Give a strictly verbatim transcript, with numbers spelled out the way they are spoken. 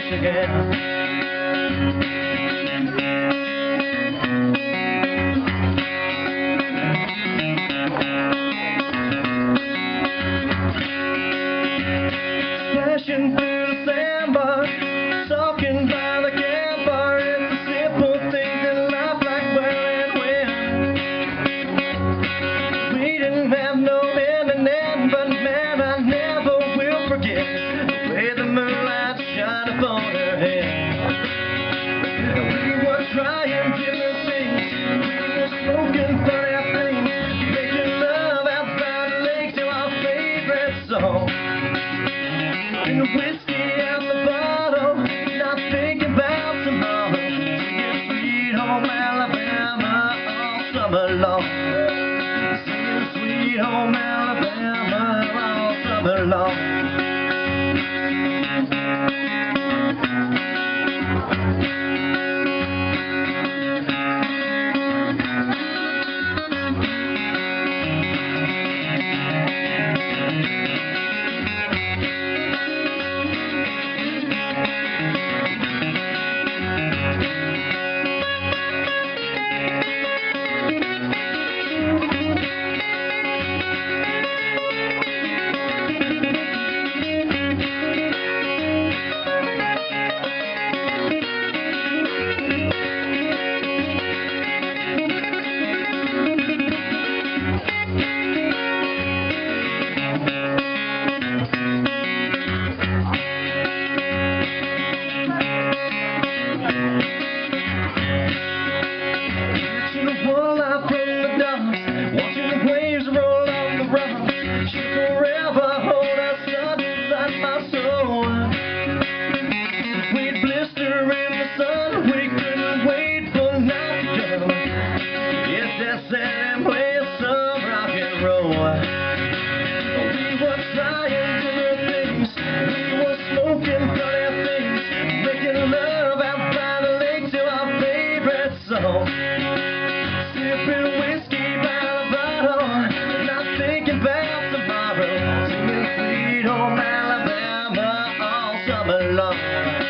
Michigan. Splashing through the sandbar, talking by the campfire. It's the simple things in life, like where and when. We didn't have no internet, but man, I never will forget the way the moonlight shined upon her head. We were trying different things, we were smoking funny things, making love out by the lake to our favorite song. And the whiskey out the bottle, not thinking about tomorrow. Singing Sweet Home Alabama all summer long. Singing Sweet Home Alabama all summer long. Watching the waves roll off the rocks, she'll forever hold us up inside my soul. We'd blister in the sun, we couldn't wait for night to come. Yes, that's that and play some rock and roll. We were trying different things, we were smoking funny things, making love out by the lake to our favorite song. Sipping whiskey by the bottle, not thinking about tomorrow. Singing Sweet Home Alabama all summer long.